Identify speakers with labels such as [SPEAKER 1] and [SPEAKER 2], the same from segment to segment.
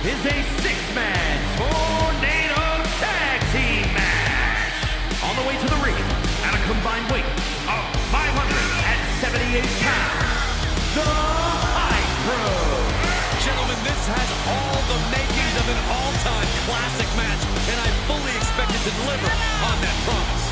[SPEAKER 1] is a six-man tornado tag team match. On the way to the ring, at a combined weight of 578 pounds, the Hydro.
[SPEAKER 2] Gentlemen, this has all the makings of an all-time classic match, and I fully expect it to deliver on that promise.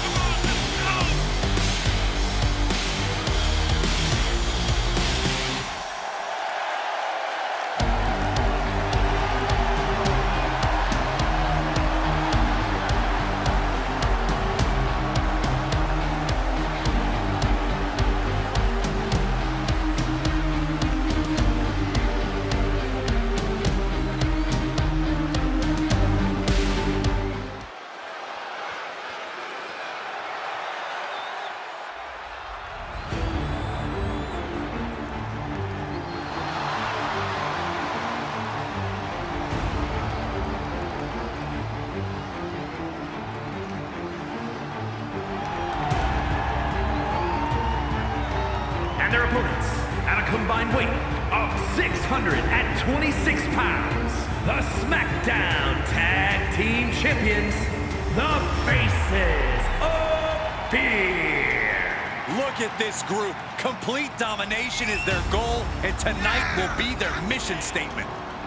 [SPEAKER 1] Their opponents, at a combined weight of 626 pounds, the SmackDown Tag Team Champions, the Faces of Fear.
[SPEAKER 2] Look at this group. Complete domination is their goal, and tonight will be their mission statement.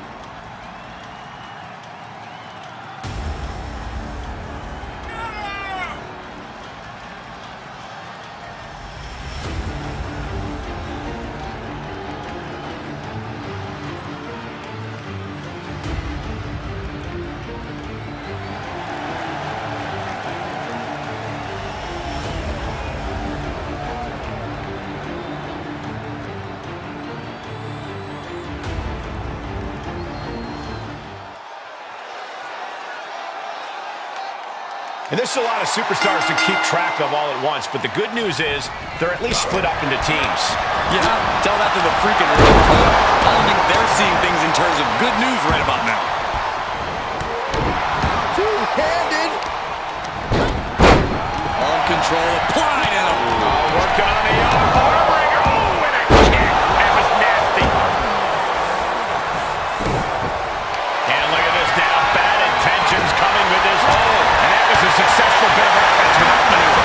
[SPEAKER 3] And there's a lot of superstars to keep track of all at once, but the good news is they're at least split up into teams.
[SPEAKER 2] Yeah, tell that to the freaking Rift Club. I don't think they're seeing things in terms of good news right about now.
[SPEAKER 4] Two-handed.
[SPEAKER 2] Arm control applied and
[SPEAKER 3] Working on the arm breaker. Oh, and a kick. That was nasty. And look at this now. Bad intentions coming with this hold. And that was a successful bit of offense with that maneuver.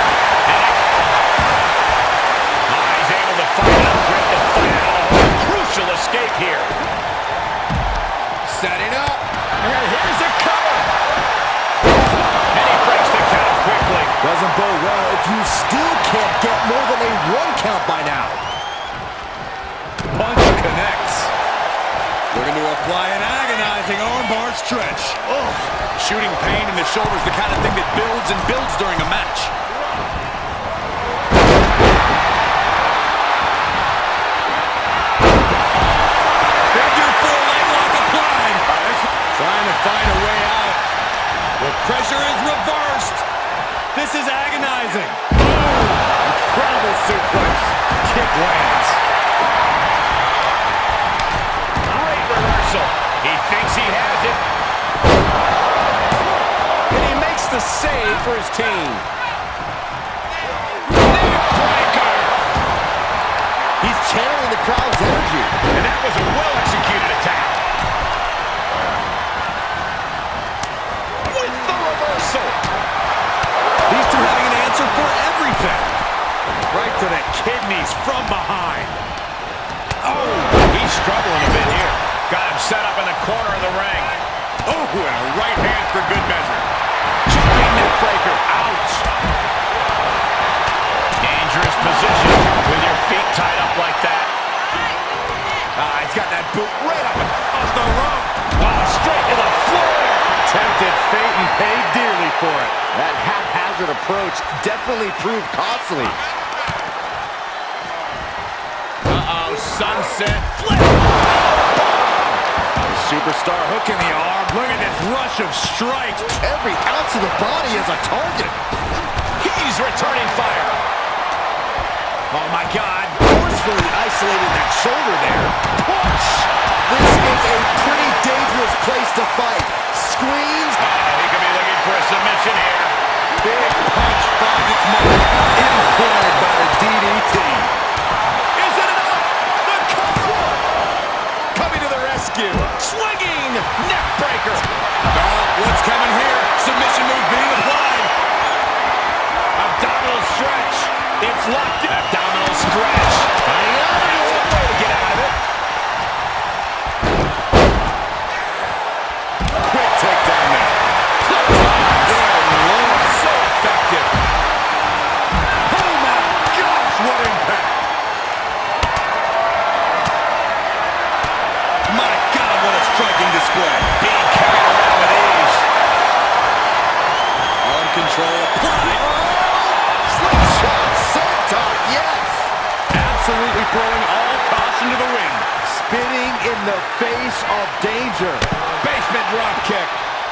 [SPEAKER 3] He's able to fight up, break the fight out of a crucial escape here.
[SPEAKER 4] Setting up.
[SPEAKER 3] And here's a cover. And he breaks the count quickly.
[SPEAKER 4] Doesn't bode well if you still can't get more than a 1 count by now.
[SPEAKER 2] punch connects. Looking to apply an agonizing armbar stretch. Oh, shooting pain in the shoulder is the kind of thing that builds and builds during a match. Figure 4 leg lock applied. Trying to find a way out. The pressure is reversed. This is agonizing. Incredible suplex. Kick lands.
[SPEAKER 3] Great reversal. He thinks he has it.
[SPEAKER 4] And he makes the save for his team.
[SPEAKER 3] Neckbreaker.
[SPEAKER 4] He's channeling the crowd's energy.
[SPEAKER 3] And that was a well-executed attack. With the reversal.
[SPEAKER 2] These two having an answer for everything. Right to the kidneys from behind.
[SPEAKER 3] Oh, he's struggling a bit here. Got him set up in the corner of the ring.
[SPEAKER 2] Oh, and a right hand for good measure.
[SPEAKER 3] Jumping neckbreaker. Ouch. Dangerous position with your feet tied up like that.
[SPEAKER 2] He's got that boot right up off the rope.
[SPEAKER 3] Wow, straight to the floor.
[SPEAKER 2] Tempted fate and paid dearly for it.
[SPEAKER 4] That haphazard approach definitely proved costly.
[SPEAKER 2] Uh-oh, sunset flip. The superstar hook in the arm. Look at this rush of strikes.
[SPEAKER 4] Every ounce of the body is a target.
[SPEAKER 3] He's returning fire.
[SPEAKER 2] Oh, my God.
[SPEAKER 4] Forcefully isolating that shoulder there. Push! This is a pretty dangerous place to fight. Screens.
[SPEAKER 3] He could be looking for a submission here.
[SPEAKER 2] Big punch finds its mark. Implanted by the DDT. Is it enough? The cover. Coming to the rescue. Swinging. Neck
[SPEAKER 3] It's locked in. Abdominal stretch. That's a way to get out of it.
[SPEAKER 2] Quick takedown there. So effective. Oh my gosh, what impact. My God, what a striking display.
[SPEAKER 3] Being carried around with ease.
[SPEAKER 2] On control, applied.
[SPEAKER 4] Slingshot, senton, yes.
[SPEAKER 2] Absolutely throwing all caution to the wind.
[SPEAKER 4] Spinning in the face of danger.
[SPEAKER 2] Basement drop kick.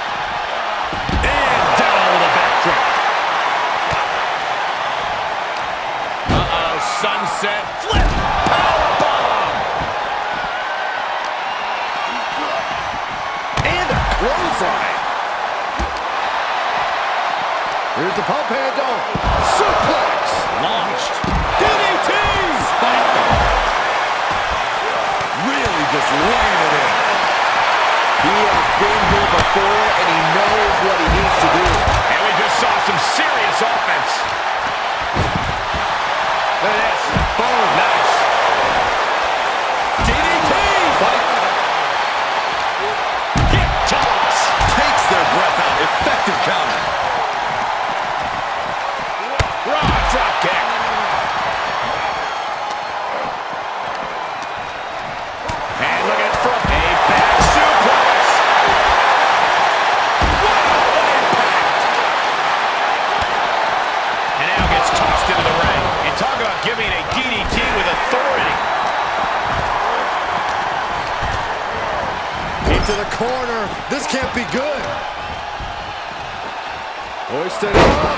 [SPEAKER 2] And down with a back drop. Uh-oh, sunset flip. Powerbomb.
[SPEAKER 4] And a clothesline. Here's the pump handle. Suplex.
[SPEAKER 2] Launched. DDT. Spiked him. Really just laying it in.
[SPEAKER 4] He has been here before, and he knows what he needs to do.
[SPEAKER 3] And we just saw some serious offense.
[SPEAKER 2] Look at this. Boom. Nice. DDT.
[SPEAKER 3] Hip toss.
[SPEAKER 2] Takes their breath out. Effective counter.
[SPEAKER 3] Raw drop kick. And look at from a back suplex. Wow, what impact. And now gets tossed into the ring. And talk about giving a DDT with authority.
[SPEAKER 4] Into the corner. This can't be good. Hoisted up.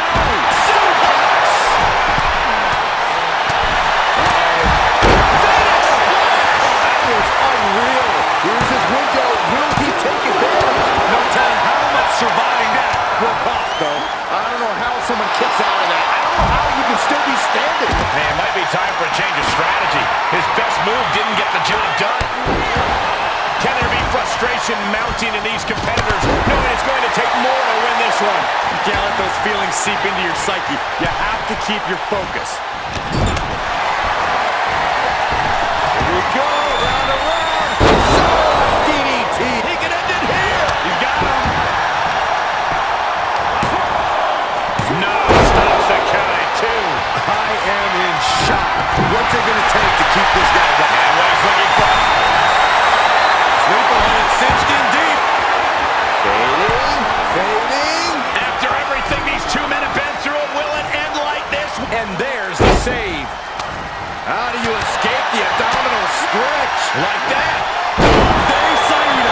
[SPEAKER 4] Unreal. Here's his window. Will he take advantage?
[SPEAKER 2] No telling how much surviving that will cost, though.
[SPEAKER 4] I don't know how someone kicks out of that. I don't know how you can still be standing.
[SPEAKER 3] Hey, it might be time for a change of strategy. His best move didn't get the job done. Can there be frustration mounting in these competitors, knowing it's going to take more to win this one?
[SPEAKER 2] You can't let those feelings seep into your psyche. You have to keep your focus.
[SPEAKER 4] Here we go. Round and round. DDT. He can end it here.
[SPEAKER 3] He's got him. No, stops the count at 2.
[SPEAKER 4] I am in shock. What's it going to take to keep this guy down?
[SPEAKER 3] And what he's looking for.
[SPEAKER 2] Sleeper hold cinched in deep.
[SPEAKER 4] Fading. Fading.
[SPEAKER 3] After everything these two men have been through, will it end like this?
[SPEAKER 2] And there's the save.
[SPEAKER 4] How do you escape the abdominal stretch?
[SPEAKER 3] Like that.
[SPEAKER 2] They Saito.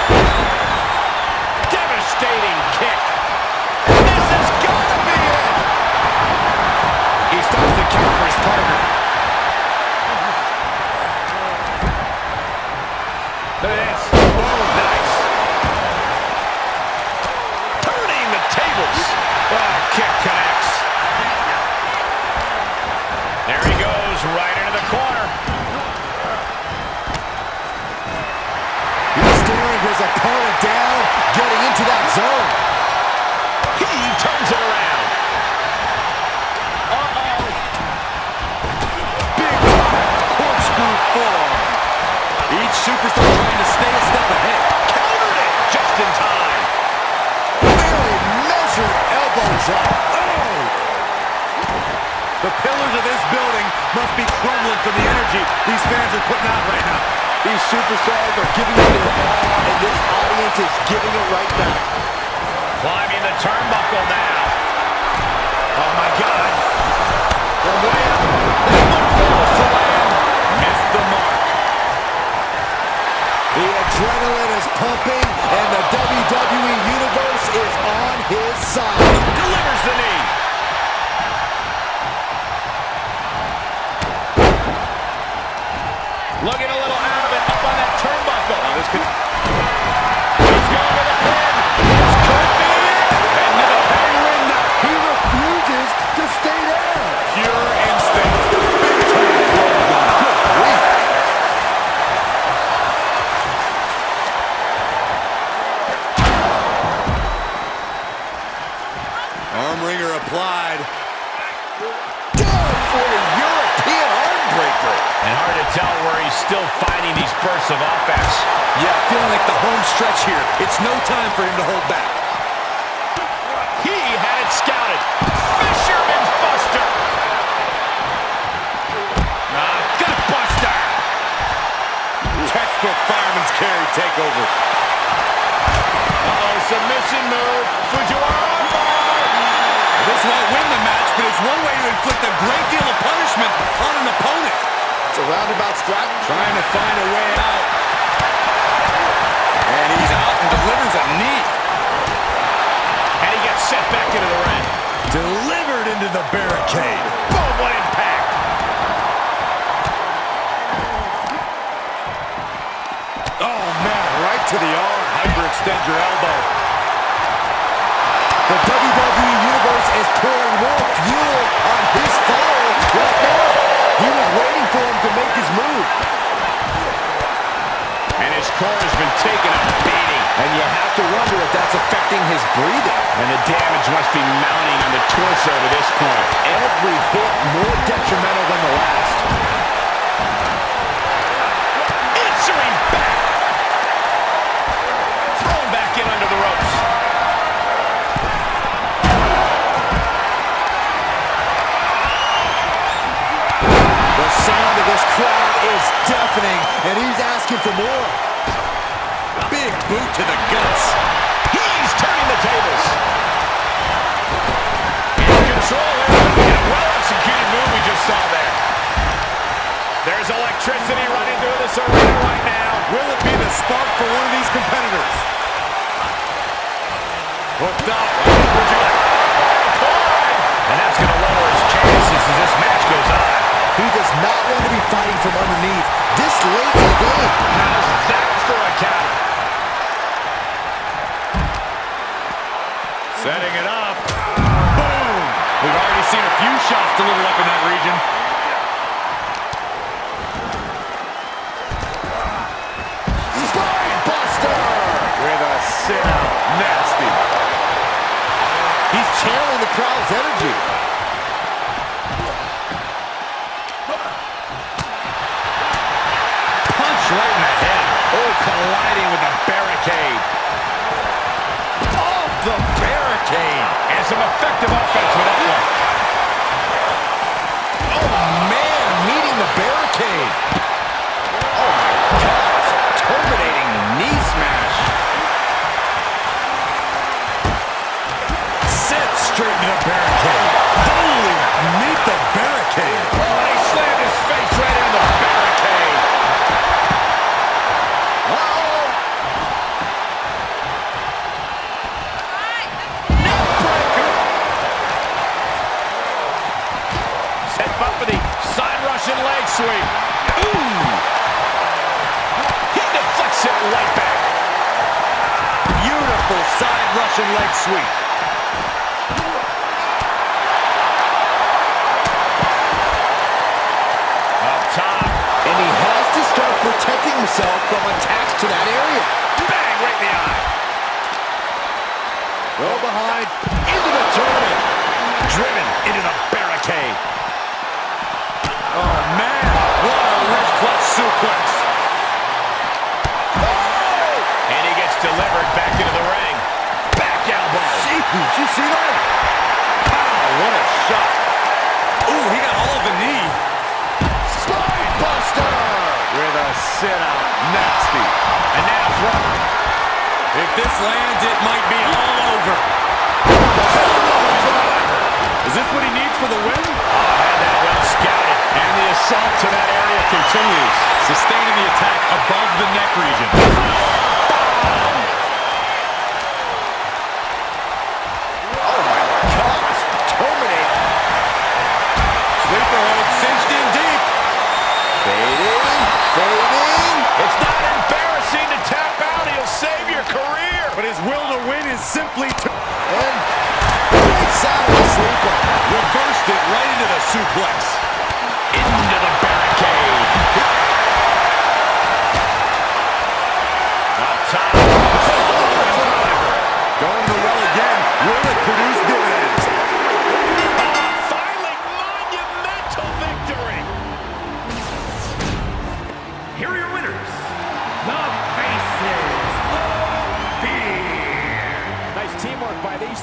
[SPEAKER 3] Devastating kick. This has got to be it. He stops the count for his partner. Look at this. Oh, nice. Turning the tables. Oh, kick connects. There he goes, right into the corner.
[SPEAKER 4] He's staring his opponent down, getting into that zone.
[SPEAKER 3] He turns it around. Uh-oh.
[SPEAKER 2] Big time corkscrew forearm. Each superstar trying to stay a step ahead.
[SPEAKER 3] Countered it just in time.
[SPEAKER 4] Very measured elbow drop.
[SPEAKER 2] Oh! The pillars of this building must be crumbling from the energy these fans are putting out right now.
[SPEAKER 4] These superstars are giving it their all, and this audience is giving it right back.
[SPEAKER 3] Climbing the turnbuckle now. Oh, my God.
[SPEAKER 4] From way up,
[SPEAKER 2] That one fails to land. Missed the mark.
[SPEAKER 4] the adrenaline is pumping, and the WWE Universe is on his side.
[SPEAKER 3] Delivers the knee. Looking a little out of it up on that turnbuckle.
[SPEAKER 2] Now this could...
[SPEAKER 3] He's going for the pin. This could be it. And to the Penguin.
[SPEAKER 4] He refuses to stay there.
[SPEAKER 2] Pure instinct. Big time clothesline.
[SPEAKER 4] Good grief.
[SPEAKER 3] still finding these bursts of offense.
[SPEAKER 2] Yeah, feeling like the home stretch here. It's no time for him to hold back.
[SPEAKER 3] He had it scouted. Fisherman's Buster. Gut Buster.
[SPEAKER 2] Textbook fireman's carry takeover.
[SPEAKER 3] Uh-oh, submission move. Fujiwara.
[SPEAKER 2] This won't win the match, but it's one way to inflict a great deal of punishment on an opponent.
[SPEAKER 4] It's a roundabout strategy.
[SPEAKER 2] Trying to find a way out. And he's out and delivers a knee.
[SPEAKER 3] And he gets set back into the ring.
[SPEAKER 2] Delivered into the barricade.
[SPEAKER 3] Boom, what impact.
[SPEAKER 2] Oh, man, right to the arm. Hyperextend your elbow.
[SPEAKER 4] The WWE Universe is pouring more fuel on his fire right now. He was waiting for him to make his move.
[SPEAKER 3] And his core has been taking a beating.
[SPEAKER 4] And you have to wonder if that's affecting his breathing.
[SPEAKER 3] And the damage must be mounting on the torso to this point.
[SPEAKER 4] Every hit more detrimental than the last.
[SPEAKER 3] Answering back. Thrown back in under the ropes.
[SPEAKER 4] The sound of this crowd is deafening, and he's asking for more.
[SPEAKER 2] Big boot to the guts.
[SPEAKER 3] He's turning the tables. In control here. And a well-executed move we just saw there. There's electricity running through this arena right now.
[SPEAKER 2] Will it be the spark for one of these competitors? Hooked up.
[SPEAKER 3] And that's going to lower his chances as this match goes on.
[SPEAKER 4] He does not want to be fighting from underneath this late in the game.
[SPEAKER 3] How's that for a counter?
[SPEAKER 2] Setting it up. Boom! We've already seen a few shots delivered up in that region.
[SPEAKER 4] Spine Buster!
[SPEAKER 2] With a sit-out. Nasty.
[SPEAKER 4] He's channeling the crowd's energy.
[SPEAKER 3] Punch right in the head. Oh, colliding with the barricade. Off the barricade. And some effective offense with that one.
[SPEAKER 4] Oh, man, meeting the barricade. Oh, my gosh. Terminating knee smash.
[SPEAKER 2] Set straight to the barricade. Holy, meet the barricade.
[SPEAKER 3] Oh, he slammed his face right into the barricade.
[SPEAKER 4] Uh-oh.
[SPEAKER 3] Neckbreaker. Set up for the side Russian leg sweep. Ooh. He deflects it right back.
[SPEAKER 2] Beautiful side Russian leg sweep.
[SPEAKER 3] Up top.
[SPEAKER 4] And he has to start protecting himself from attacks to that area.
[SPEAKER 3] Bang, right in the eye.
[SPEAKER 4] Go behind, into the tournament.
[SPEAKER 3] Driven into the barricade.
[SPEAKER 2] Oh, man. What a wrist clutch suplex.
[SPEAKER 3] And he gets delivered back into the ring. Back elbow.
[SPEAKER 4] Gee, did you see that?
[SPEAKER 2] Wow, what a shot. Ooh, he got all of the knee.
[SPEAKER 4] Spine Buster!
[SPEAKER 2] With a sit-out. Nasty.
[SPEAKER 3] And now throw.
[SPEAKER 2] If this lands, it might be all over. Is this what he needs for the win?
[SPEAKER 3] Had that well scouted. And the assault to that area continues.
[SPEAKER 2] Sustaining the attack above the neck region.
[SPEAKER 4] Oh my gosh, terminate.
[SPEAKER 2] Sleeper hold cinched in deep.
[SPEAKER 4] Fading, fading.
[SPEAKER 3] It's not embarrassing to tap out. He'll save your career.
[SPEAKER 2] But his will to win is simply to...
[SPEAKER 4] And breaks out of the sleeper.
[SPEAKER 2] Reversed it right into the suplex.
[SPEAKER 3] Into the barricade. Up top.
[SPEAKER 2] Going to the well again. Will it produce dividends?
[SPEAKER 3] Finally, monumental victory. Here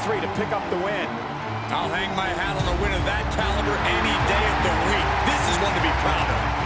[SPEAKER 3] 3 to pick up the win.
[SPEAKER 2] I'll hang my hat on a win of that caliber any day of the week. This is one to be proud of.